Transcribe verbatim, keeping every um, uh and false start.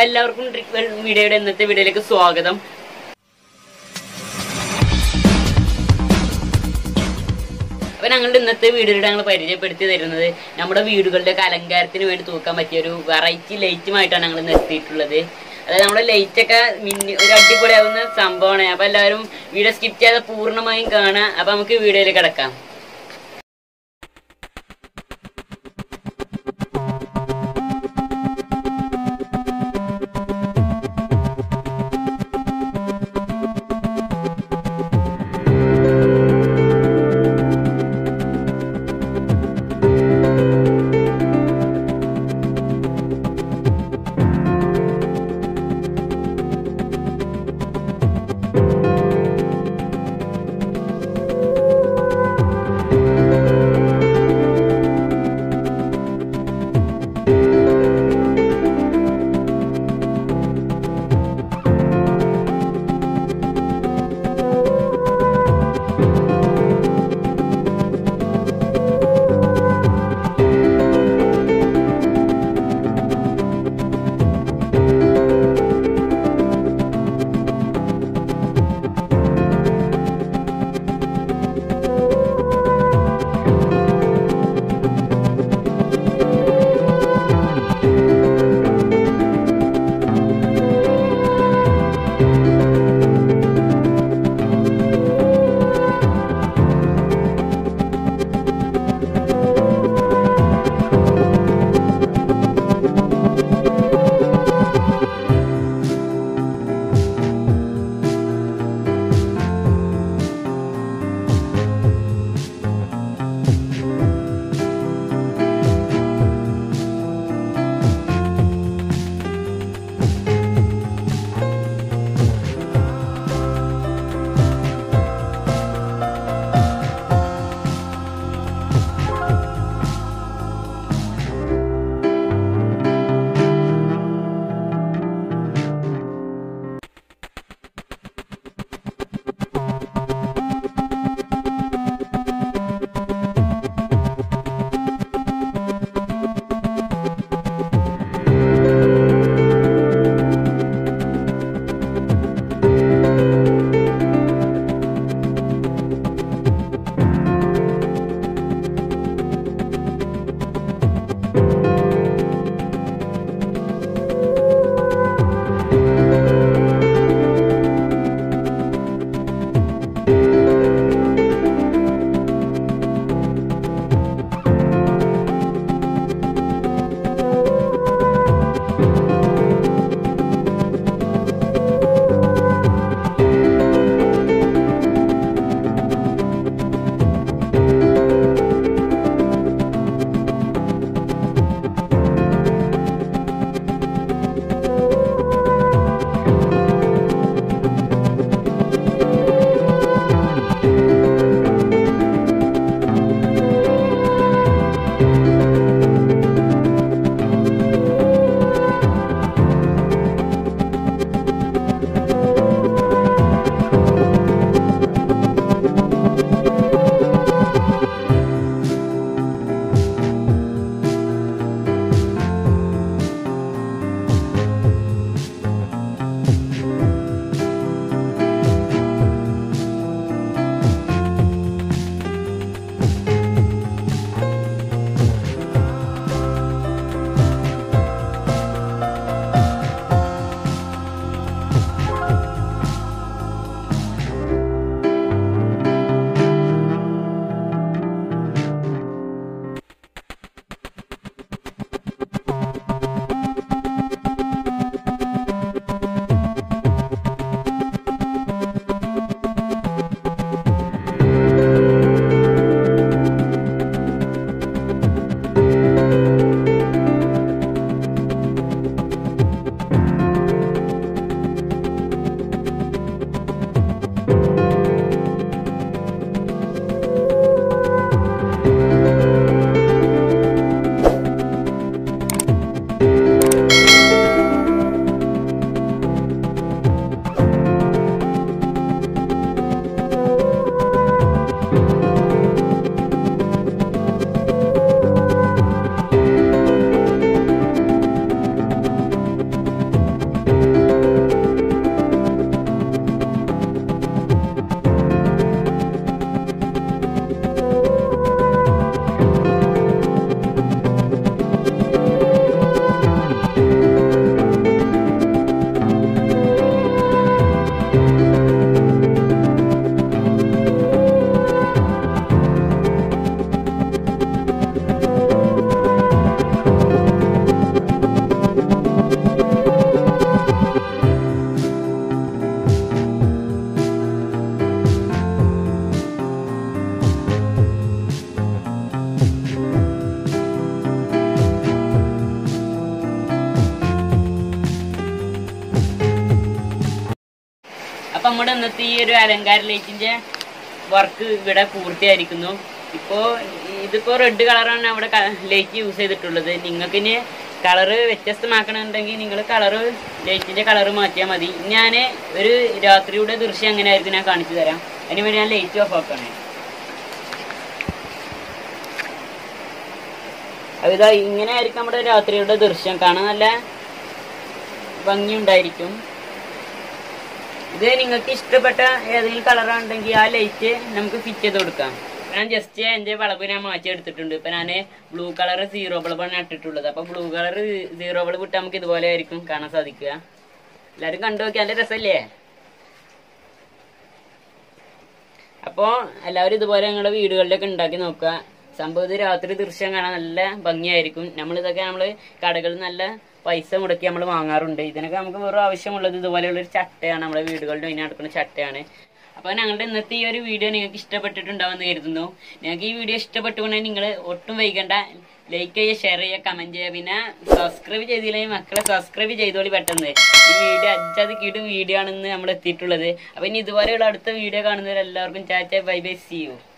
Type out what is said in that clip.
എല്ലാവർക്കും trick world വീഡിയോയുടെ ഇന്നത്തെ വീഡിയോയിലേക്ക് സ്വാഗതം. അപ്പൊ ഞങ്ങളുടെ ഇന്നത്തെ വീഡിയോയിലൂടെ ഞങ്ങൾ പരിചയപ്പെടുത്തി തരുന്നത് നമ്മുടെ വീടുകളുടെ അലങ്കാരത്തിന് വേണ്ടി തൂക്കാൻ പറ്റിയ ഒരു വെറൈറ്റി ലൈറ്റുമായിട്ടാണ് ഞങ്ങൾ ഇന്ന് എത്തിയിട്ടുള്ളത്. അതായത് നമ്മുടെ ലൈറ്റ് ഒക്കെ മിന്നി ഒരു അടിപൊളിയാവുന്ന സംഭവമാണ്. അപ്പൊ എല്ലാവരും വീഡിയോ സ്കിപ്പ് ചെയ്യാതെ പൂർണ്ണമായും കാണാം. അപ്പൊ നമുക്ക് വീഡിയോയിൽ കിടക്കാം. നമ്മുടെ ഇന്നത്തെ ഈ ഒരു അലങ്കാര ലൈറ്റിന്റെ വർക്ക് ഇവിടെ പൂർത്തിയായിരിക്കുന്നു. ഇപ്പോ ഇതിപ്പോ റെഡ് കളറാണ് അവിടെ ലൈറ്റ് യൂസ് ചെയ്തിട്ടുള്ളത്. നിങ്ങൾക്ക് ഇനി കളറ് വ്യത്യസ്തമാക്കണമെന്നുണ്ടെങ്കിൽ നിങ്ങൾ കളറ് ലൈറ്റിന്റെ കളറ് മാറ്റിയാൽ മതി. ഞാൻ ഒരു രാത്രിയുടെ ദൃശ്യം എങ്ങനെയായിരിക്കും ഞാൻ കാണിച്ചു തരാം. അതിന് വേണ്ടി ഞാൻ ലൈറ്റ് ഓഫ് ആക്കണേ. അതാ ഇങ്ങനെ ആയിരിക്കും നമ്മുടെ രാത്രിയുടെ ദൃശ്യം. കാണാൻ നല്ല ഭംഗിയുണ്ടായിരിക്കും. ഇത് നിങ്ങൾക്ക് ഇഷ്ടപ്പെട്ട ഏതെങ്കിലും കളറാണെങ്കിൽ ആ ലൈറ്റ് നമുക്ക് ഫിറ്റ് ചെയ്ത് കൊടുക്കാം. ഞാൻ ജസ്റ്റ് എൻ്റെ ബൾബ് ഞാൻ മാറ്റി എടുത്തിട്ടുണ്ട്. ഇപ്പൊ ഞാൻ ബ്ലൂ കളർ സീറോ ബൾബാണ് ഇട്ടിട്ടുള്ളത്. അപ്പൊ ബ്ലൂ കളർ സീറോ ബൾബ് ഇട്ടാൽ നമുക്ക് ഇതുപോലെ ആയിരിക്കും കാണാൻ സാധിക്കുക. എല്ലാവരും കണ്ടു നോക്കി, നല്ല രസമല്ലേ? അപ്പോ എല്ലാവരും ഇതുപോലെ നിങ്ങളുടെ വീടുകളിലൊക്കെ ഉണ്ടാക്കി നോക്കുക. സംഭവത്തിൽ രാത്രി ദൃശ്യം കാണാൻ നല്ല ഭംഗിയായിരിക്കും. നമ്മളിതൊക്കെ നമ്മള് കടകളിൽ നല്ല പൈസ മുടക്കി നമ്മൾ വാങ്ങാറുണ്ട്. ഇതിനൊക്കെ നമുക്ക് വെറും ആവശ്യമുള്ളത് ഇതുപോലെയുള്ളൊരു ചട്ടയാണ്. നമ്മുടെ വീടുകളിൽ ഇങ്ങനെ നടക്കുന്ന ചട്ടയാണ്. അപ്പൊ ഞങ്ങളുടെ ഇന്നത്തെ ഈ ഒരു വീഡിയോ നിങ്ങൾക്ക് ഇഷ്ടപ്പെട്ടിട്ടുണ്ടാവുമെന്ന് കരുതുന്നു. നിങ്ങൾക്ക് ഈ വീഡിയോ ഇഷ്ടപ്പെട്ടുകൊണ്ടെങ്കിൽ നിങ്ങൾ ഒട്ടും വൈകണ്ട, ലൈക്ക് ചെയ്യുക, ഷെയർ ചെയ്യുക, കമന്റ് ചെയ്യുക. പിന്നെ സബ്സ്ക്രൈബ് ചെയ്തില്ലെങ്കിൽ മക്കളെ സബ്സ്ക്രൈബ് ചെയ്തോളി പെട്ടെന്ന്. ഈ വീഡിയോ അഞ്ചാത് കീട് വീഡിയോ ആണെന്ന് നമ്മൾ എത്തിയിട്ടുള്ളത്. അപ്പൊ ഇനി ഇതുപോലെയുള്ള അടുത്ത video കാണുന്നവരെല്ലാവർക്കും Chacha bye bye, see you.